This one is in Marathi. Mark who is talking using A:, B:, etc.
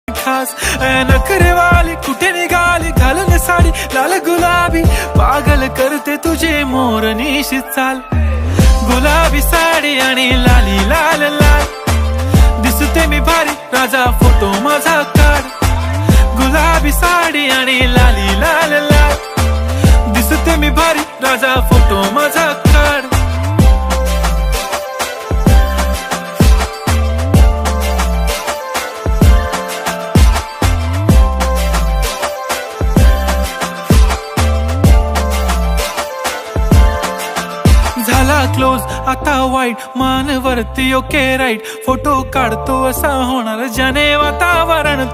A: खास नखरे वाली कुठे निघाली घालून साडी लाल गुलाबी पागल करते तुझे मोरनीशी चाल गुलाबी साडी आणि लाली लाल लाल दिसते मी भारी राजा फोटो माझा काढ गुलाबी साडी आणि लाली लाल लाल दिसते मी भारी राजा फोटो माझा काढ झाला क्लोज आता वाईट मान वरती ओके राईट फोटो काढतो असा होणार ज्याने वातावरण